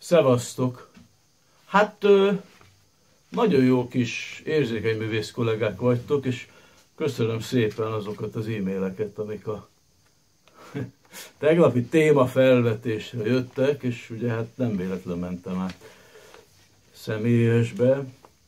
Szevasztok! Hát nagyon jó kis érzékeny művész kollégák vagytok, és köszönöm szépen azokat az e-maileket, amik a tegnapi témafelvetésre jöttek, és ugye hát nem véletlen mentem át személyesbe.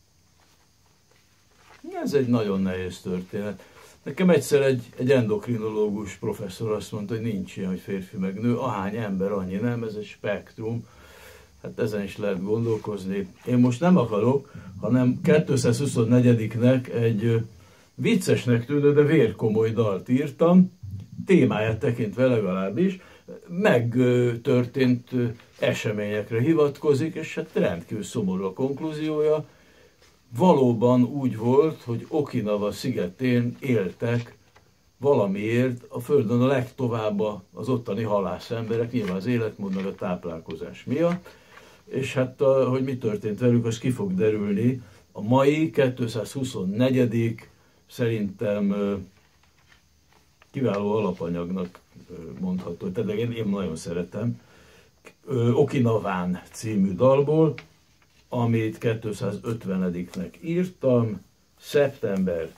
Ez egy nagyon nehéz történet. Nekem egyszer egy endokrinológus professzor azt mondta, hogy nincs ilyen, hogy férfi meg nő, ahány ember, annyi nem, ez egy spektrum. Hát ezen is lehet gondolkozni. Én most nem akarok, hanem 224-nek egy viccesnek tűnő, de vérkomoly dalt írtam, témáját tekintve legalábbis, megtörtént eseményekre hivatkozik, és hát rendkívül szomorú a konklúziója. Valóban úgy volt, hogy Okinawa szigetén éltek valamiért a Földön a legtovább az ottani halász emberek, nyilván az életmód meg a táplálkozás miatt, és hát hogy mi történt velük, az ki fog derülni. A mai 224. szerintem kiváló alapanyagnak mondható, tehát én nagyon szeretem, Okinawán című dalból, amit 250-nek írtam, szeptember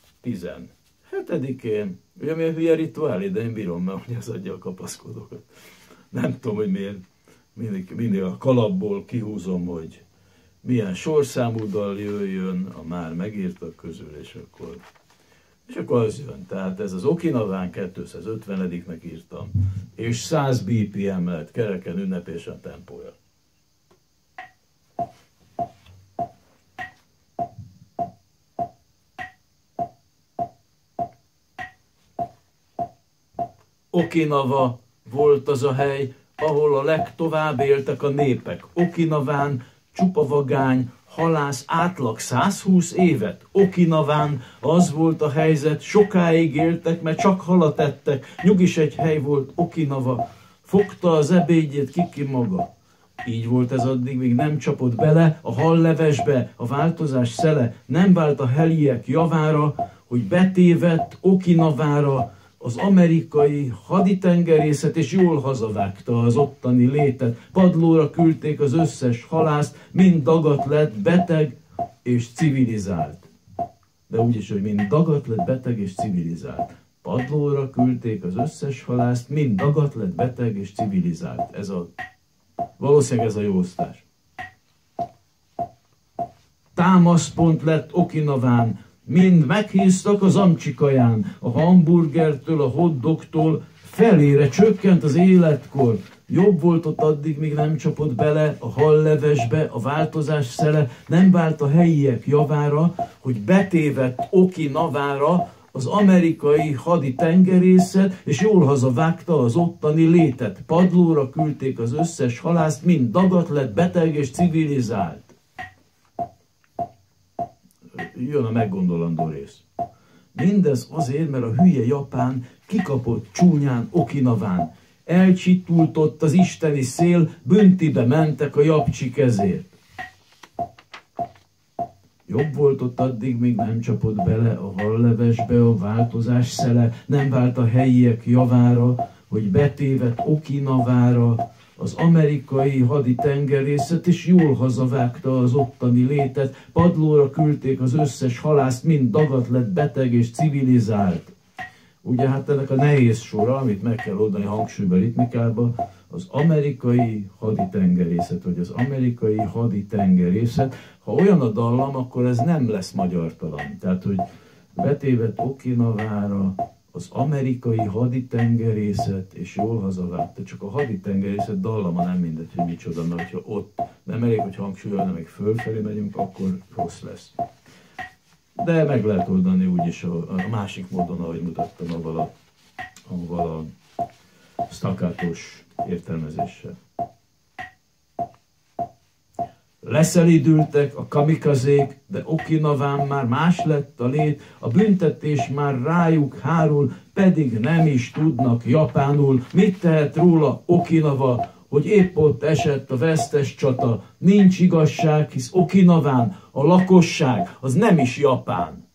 17-én. Ugye milyen hülye rituál, de én bírom, mert hogy ez adja a kapaszkodókat. Nem tudom, hogy miért mindig a kalapból kihúzom, hogy milyen sorszámú dal jöjjön a már megírtak közül, és akkor az jön. Tehát ez az Okinawán 250-nek írtam, és 100 BPM lett kereken ünnepésen tempója. Okinawa volt az a hely, ahol a legtovább éltek a népek. Okinawán csupa vagány, halász átlag 120 évet. Okinawán az volt a helyzet, sokáig éltek, mert csak halat ettek. Nyugis egy hely volt Okinawa, fogta az ebédjét ki maga. Így volt ez addig, míg nem csapott bele a hallevesbe a változás szele. Nem vált a helyiek javára, hogy betévedt Okinavára az amerikai haditengerészet, és jól hazavágta az ottani létet. Padlóra küldték az összes halászt, mind dagat lett, beteg és civilizált. De úgyis, hogy mind dagat lett, beteg és civilizált. Padlóra küldték az összes halászt, mind dagat lett, beteg és civilizált. Valószínűleg ez a jó osztás. Támaszpont lett Okinawán, mind meghíztak az amcsikaján, a hamburgertől, a hotdogtól, felére csökkent az életkor. Jobb volt ott addig, míg nem csapott bele a hallevesbe a változás szele, nem vált a helyiek javára, hogy betévedt Okinavára az amerikai haditengerészet, és jól hazavágta az ottani létet. Padlóra küldték az összes halászt, mind dagat lett, beteg és civilizált. Jön a meggondolandó rész. Mindez azért, mert a hülye japán kikapott csúnyán Okinawán. Elcsitult az isteni szél, büntibe mentek a japcsi kezért. Jobb volt ott addig, míg nem csapott bele a hallevesbe a változás szele, nem vált a helyiek javára, hogy betévedt Okinavára az amerikai haditengerészet, és jól hazavágta az ottani létet. Padlóra küldték az összes halászt, mind dagat lett, beteg és civilizált. Ugye hát ennek a nehéz sora, amit meg kell oldani hangsúlyba, ritmikába, az amerikai haditengerészet, vagy az amerikai haditengerészet. Ha olyan a dallam, akkor ez nem lesz magyartalan. Tehát, hogy betévedt Okinavára az amerikai haditengerészet, és jól hazavágta. Csak a haditengerészet dallama nem mindegy, hogy micsoda, mert hogyha ott nem elég, hogy hangsúlyolna, meg fölfelé megyünk, akkor rossz lesz. De meg lehet oldani úgyis a másik módon, ahogy mutattam, avval a staccatos értelmezéssel. Leszelidültek a kamikazék, de Okinawán már más lett a lét, a büntetés már rájuk hárul, pedig nem is tudnak japánul. Mit tehet róla Okinawa, hogy épp ott esett a vesztes csata? Nincs igazság, hisz Okinawán a lakosság az nem is japán.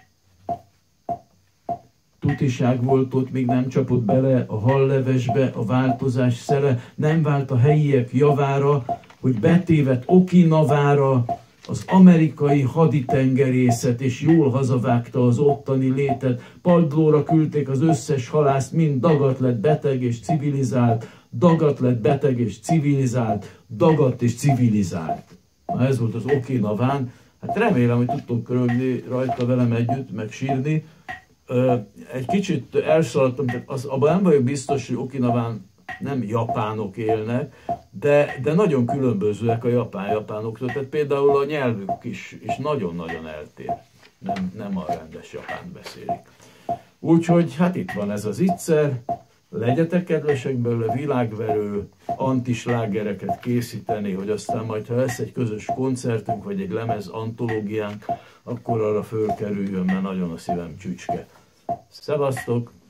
Tutiság volt ott, még nem csapott bele a hallevesbe a változás szele, nem vált a helyiek javára, hogy betévedt Okinavára az amerikai haditengerészet, és jól hazavágta az ottani létet. Padlóra küldték az összes halászt, mind dagadt lett, beteg és civilizált, dagadt lett, beteg és civilizált, dagadt és civilizált. Na ez volt az Okinaván. Hát remélem, hogy tudtok rögni rajta velem együtt, meg sírni. Egy kicsit elszaladtam, tehát abban nem vagyok biztos, hogy Okinaván nem japánok élnek, de nagyon különbözőek a japánoktól. Tehát például a nyelvük is nagyon-nagyon eltér. Nem a rendes japánt beszélik. Úgyhogy hát itt van ez az ígyszer. Legyetek kedvesek belőle, világverő antislágereket készíteni, hogy aztán majd, ha lesz egy közös koncertünk, vagy egy lemez antológiánk, akkor arra fölkerüljön, mert nagyon a szívem csücske. Szevasztok!